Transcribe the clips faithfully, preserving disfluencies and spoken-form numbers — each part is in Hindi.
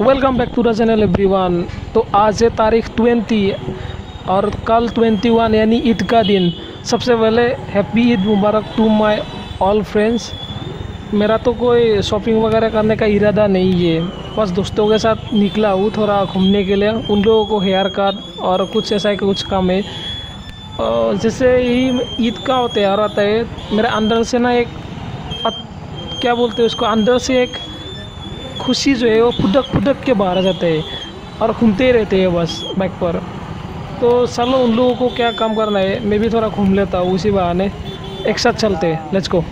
Welcome back to the channel everyone. तो आज है तारीख ट्वेंटी और कल ट्वेंटी वन यानी ईद का दिन। सबसे पहले happy Eid Mubarak to my all friends. मेरा तो कोई शॉपिंग वगैरह करने का इरादा नहीं है, बस दोस्तों के साथ निकला हूँ थोड़ा घूमने के लिए। उन लोगों को हेयर कट और कुछ ऐसा कुछ काम है। जैसे ही ईद का त्यौहार आता है, मेरे अंदर से ना एक क्या बोलते हैं उसको, अंदर से एक खुशी जो है वो फुदक फुदक के बाहर आ जाते हैं और घूमते ही रहते हैं बस बाइक पर। तो चलो उन लोगों को क्या काम करना है, मैं भी थोड़ा घूम लेता हूँ उसी बहाने। एक साथ चलते हैं, लेट्स गो।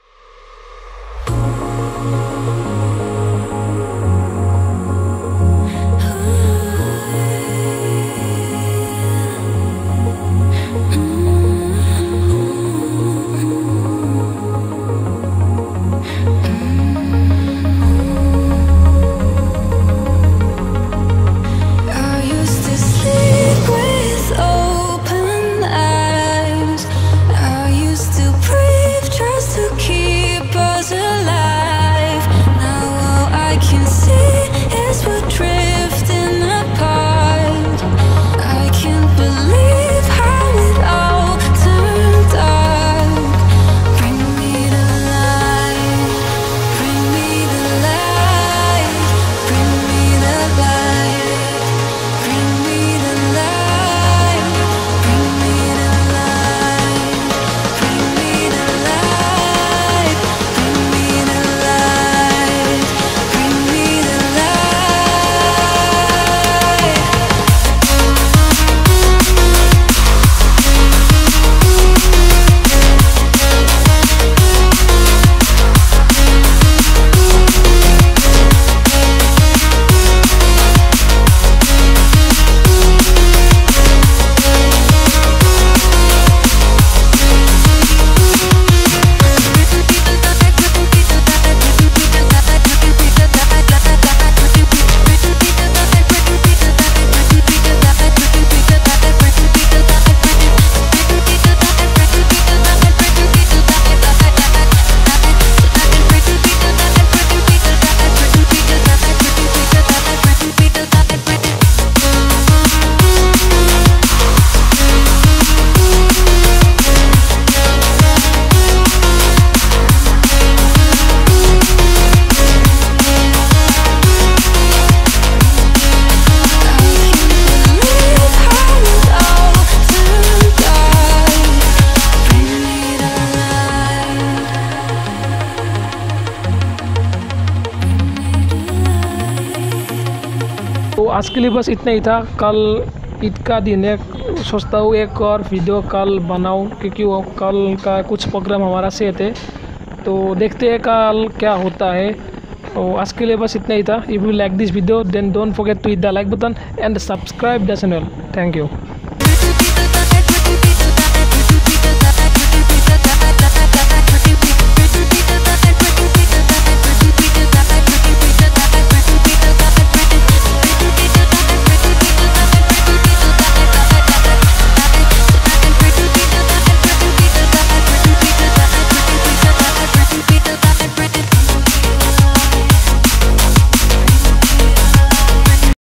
तो आज के लिए बस इतना ही था। कल ईद का दिन है, सोचता हूँ एक और वीडियो कल बनाऊँ, क्योंकि वो कल का कुछ प्रोग्राम हमारा सेट है। तो देखते हैं कल क्या होता है। तो आज के लिए बस इतना ही था। If you like this video then don't forget to hit the like button and subscribe the channel. Thank you.